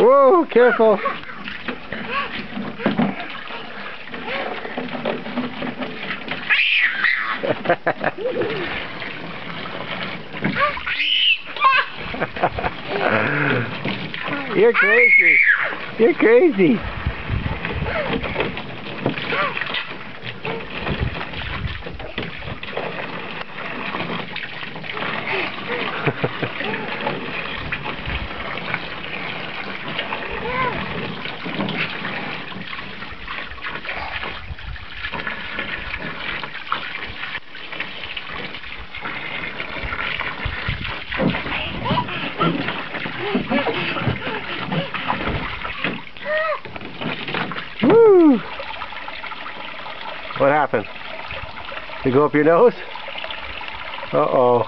Whoa, careful. You're crazy. You're crazy. Woo! What happened? You go up your nose? Uh-oh.